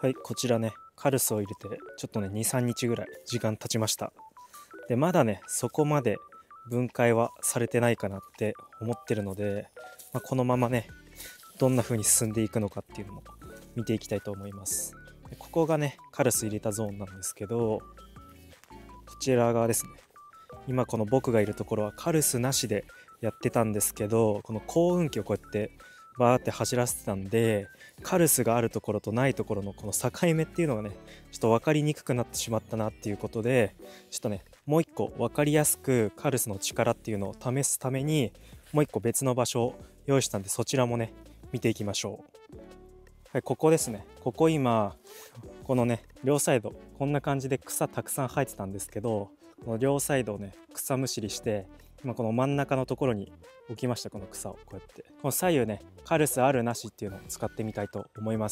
はい、こちらね、カルスを入れて、ちょっとね、2、3日ぐらい時間経ちました。で、まだね、そこまで分解はされてないかなって思ってるので、このままね、どんな風に進んでいくのかっていうのも見ていきたいと思います。で、ここがね、カルス入れたゾーンなんですけど、こちら側ですね。今この僕がいるところはカルスなしでやってたんですけど、この幸運期をこうやってバーって走らせてたんで、カルスがあるところとないところのこの境目っていうのがね、ちょっと分かりにくくなってしまったなっていうことで、ちょっとね、もう一個分かりやすくカルスの力っていうのを試すために、もう一個別の場所を用意したんで、そちらもね、見ていきましょう。はい、ここですね。ここ今、このね、両サイド、こんな感じで草たくさん生えてたんですけど、この両サイドをね、草むしりして、今この真ん中のところに置きました、この草をこうやって。この左右ね、カルスあるなしっていうのを使ってみたいと思います。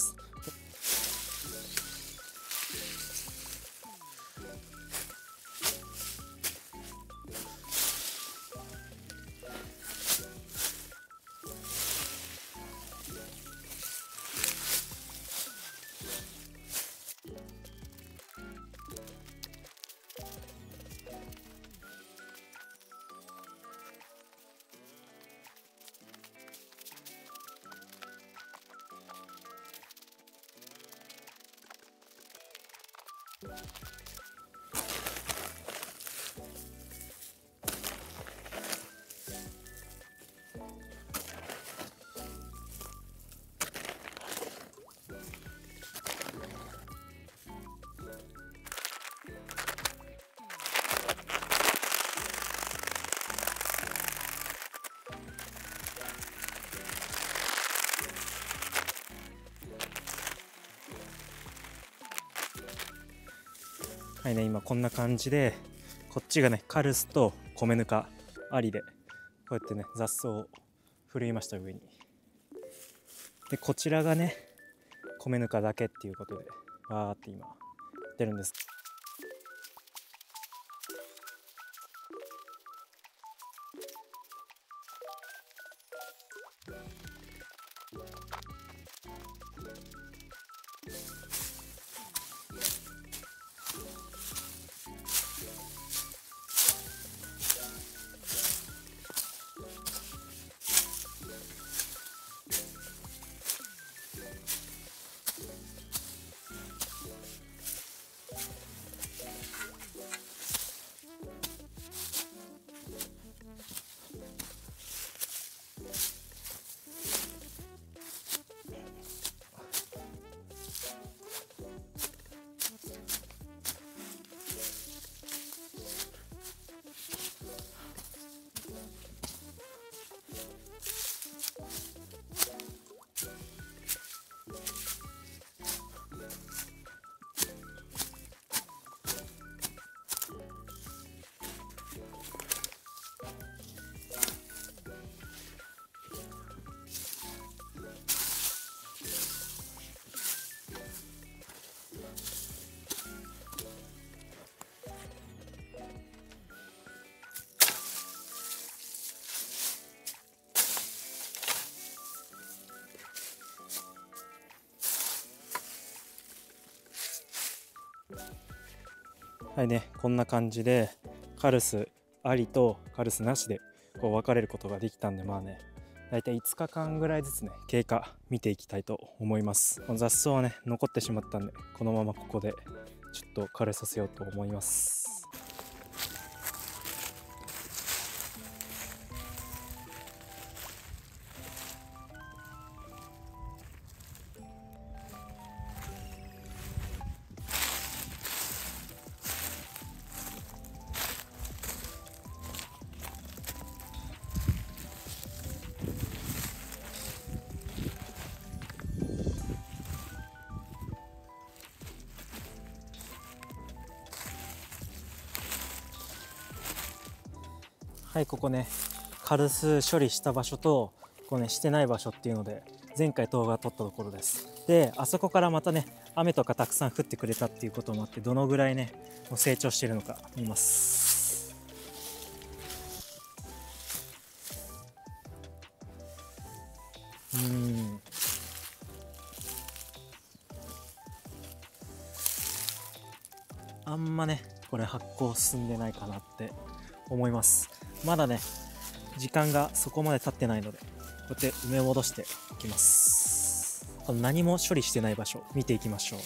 はいね、今こんな感じで、こっちがね、カルスと米ぬかありで、こうやってね、雑草を振るいました、上に。で、こちらがね、米ぬかだけっていうことで、わーって今、出るんです。はいね、こんな感じでカルスありとカルスなしでこう分かれることができたんで、まあね、だいたい5日間ぐらいずつね、経過見ていきたいと思います。この雑草はね、残ってしまったんで、このままここでちょっと枯れさせようと思います。はい、ここね、カルス処理した場所とこうね、してない場所っていうので前回動画撮ったところです。で、あそこからまたね、雨とかたくさん降ってくれたっていうこともあって、どのぐらいね、もう成長しているのか見ます。 あんまねこれ発酵進んでないかなって思います。まだね時間がそこまで経ってないので、こうやって埋め戻しておきます。この何も処理してない場所見ていきましょう。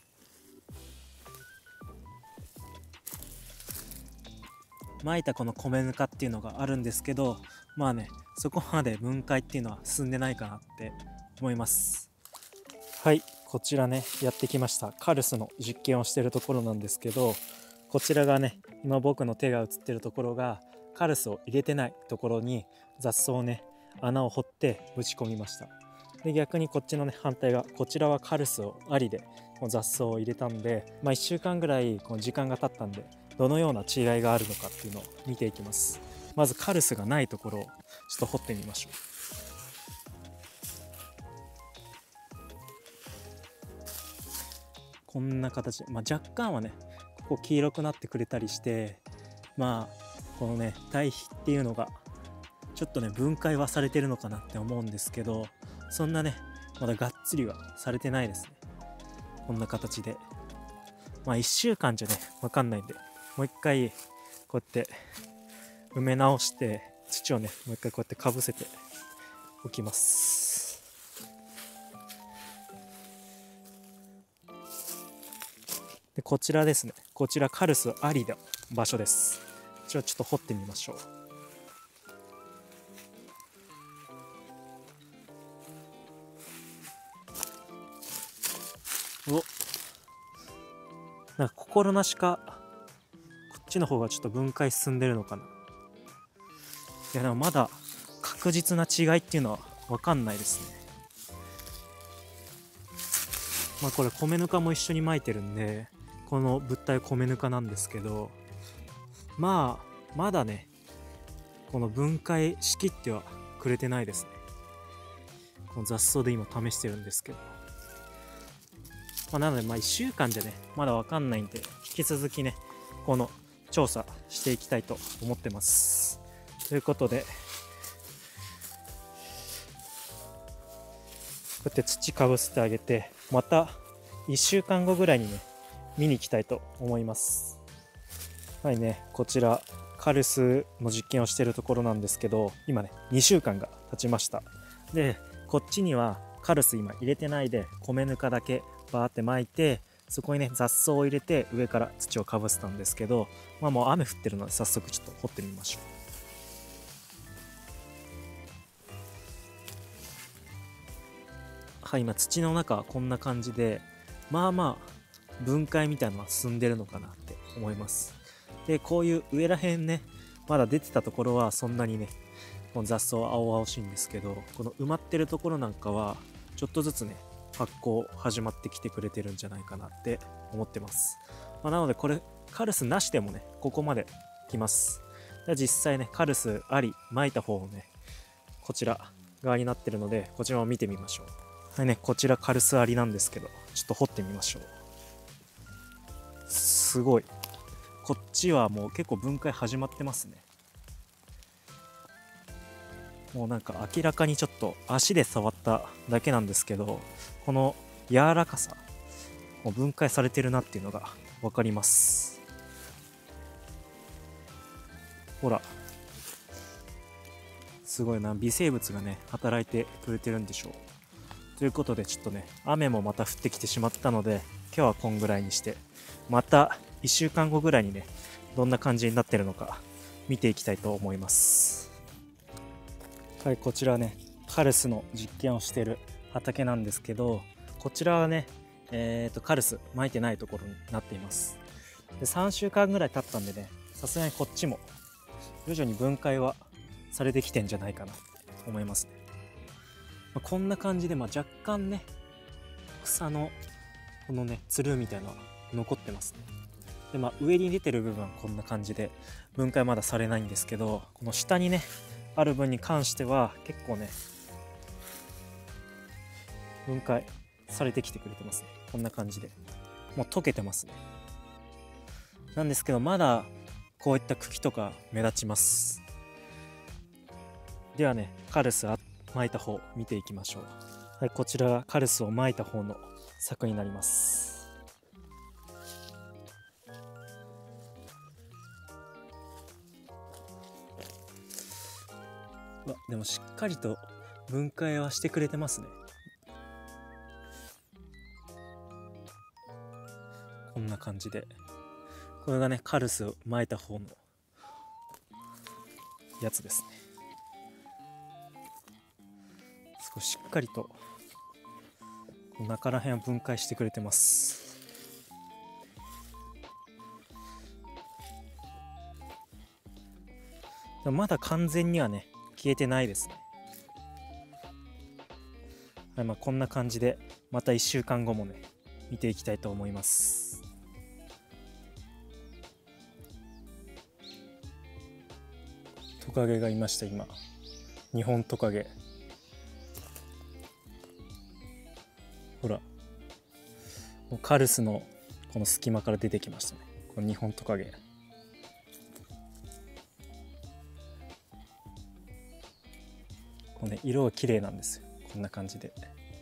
まいたこの米ぬかっていうのがあるんですけど、まあねそこまで分解っていうのは進んでないかなって思います。はい、こちらねやってきました。カルスの実験をしているところなんですけど、こちらがね今僕の手が映ってるところがカルスを入れてないところに雑草をね穴を掘ってぶち込みました。で逆にこっちのね反対側、こちらはカルスをありで雑草を入れたんで、1週間ぐらいこの時間が経ったんでどのような違いがあるのかっていうのを見ていきます。まずカルスがないところをちょっと掘ってみましょう。こんな形で、若干はねここ黄色くなってくれたりして、このね堆肥っていうのがちょっとね分解はされてるのかなって思うんですけど、そんなねまだがっつりはされてないですね。こんな形で1週間じゃね分かんないんで、もう一回こうやって埋め直して土をねもう一回こうやってかぶせておきます。でこちらですね、こちらカルスありの場所です。こちらちょっと掘ってみましょう。なんか心なしかこっちの方がちょっと分解進んでるのかな。いやでもまだ確実な違いっていうのは分かんないですね。これ米ぬかも一緒に巻いてるんで、この物体米ぬかなんですけど、まだねこの分解しきってはくれてないですね。この雑草で今試してるんですけど、なので1週間じゃねまだ分かんないんで、引き続きねこの調査していきたいと思ってます。ということでこうやって土かぶせてあげて、また1週間後ぐらいにね見に行きたいと思います。はいね、こちらカルスの実験をしているところなんですけど、今ね2週間が経ちました。でこっちにはカルス今入れてないで米ぬかだけバーって巻いて、そこにね雑草を入れて上から土をかぶせたんですけど、もう雨降ってるので早速ちょっと掘ってみましょう。はい、今土の中はこんな感じで、分解みたいなのは進んでるのかなって思います。でこういう上らへんねまだ出てたところはそんなにねこの雑草は青々しいんですけど、この埋まってるところなんかはちょっとずつね発酵始まってきてくれてるんじゃないかなって思ってます。なのでこれカルスなしでもねここまで来ます。で実際ねカルスあり巻いた方をねこちら側になってるので、こちらを見てみましょう。はいね、こちらカルスありなんですけど、ちょっと掘ってみましょう。すごい、こっちはもう結構分解始まってますね。もうなんか明らかにちょっと足で触っただけなんですけど、この柔らかさもう分解されてるなっていうのが分かります。ほらすごいな、微生物がね働いてくれてるんでしょう。ということでちょっとね雨もまた降ってきてしまったので、今日はこんぐらいにして、また1週間後ぐらいにねどんな感じになってるのか見ていきたいと思います。はい、こちらねカルスの実験をしている畑なんですけど、こちらはねカルス巻いてないところになっています。で3週間ぐらい経ったんでね、さすがにこっちも徐々に分解はされてきてんじゃないかなって思いますね。こんな感じで若干ね草のこのねつるみたいなのが残ってますね。で上に出てる部分はこんな感じで分解まだされないんですけど、この下にねある分に関しては結構ね分解されてきてくれてますね。こんな感じでもう溶けてますね。なんですけどまだこういった茎とか目立ちます。ではねカルス巻いた方見ていきましょう。はい、こちらがカルスを巻いた方の柵になります。 でもしっかりと分解はしてくれてますね。こんな感じで、これがねカルスを撒いた方のやつですね。少ししっかりと中ら辺は分解してくれてます。まだ完全にはね消えてないですね。はい、こんな感じでまた1週間後もね見ていきたいと思います。トカゲがいました。今日本トカゲ、ほらもうカルスのこの隙間から出てきましたね、この日本トカゲ。こうね色が綺麗なんですよ、こんな感じで。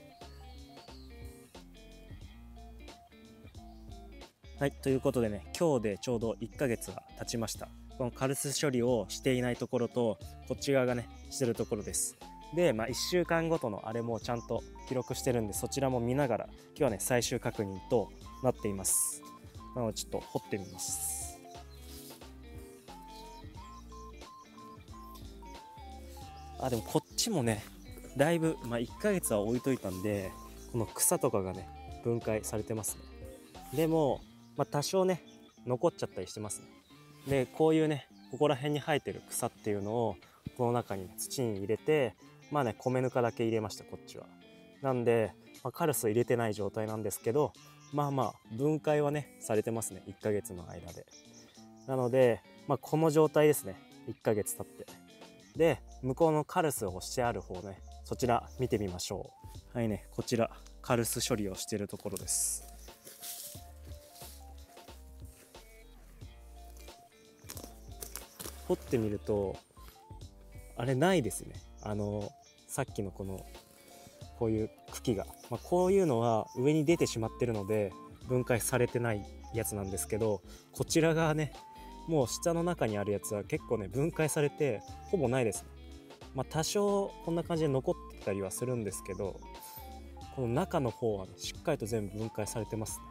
はい、ということでね、今日でちょうど1ヶ月が経ちました。このカルス処理をしていないところと、こっち側がねしてるところです。で、1週間ごとのあれもちゃんと記録してるんで、そちらも見ながら今日はね最終確認となっています。なのでちょっと掘ってみます。でもこっちもねだいぶ、1ヶ月は置いといたんで、この草とかがね分解されてますね。でも、多少ね残っちゃったりしてますね。でこういうねここら辺に生えてる草っていうのをこの中に土に入れて、米ぬかだけ入れました、こっちは。なんで、カルスを入れてない状態なんですけど、分解はねされてますね、1ヶ月の間で。なので、この状態ですね、1ヶ月経って。で向こうのカルスをしてある方ね、そちら見てみましょう。はいね、こちらカルス処理をしているところです。掘ってみるとあれないですね。さっきのこういう茎が、こういうのは上に出てしまってるので分解されてないやつなんですけど、こちら側ねもう下の中にあるやつは結構ね分解されてほぼないですね。多少こんな感じで残ってたりはするんですけど、この中の方はねしっかりと全部分解されてますね。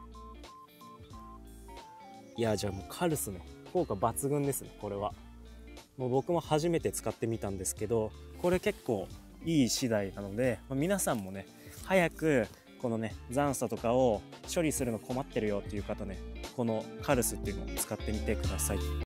いや、じゃあもうカルスね効果抜群ですね。これはもう僕も初めて使ってみたんですけど、これ結構いい次第なので、皆さんもね早くこのね残渣とかを処理するの困ってるよっていう方ね、このカルスっていうのを使ってみてください。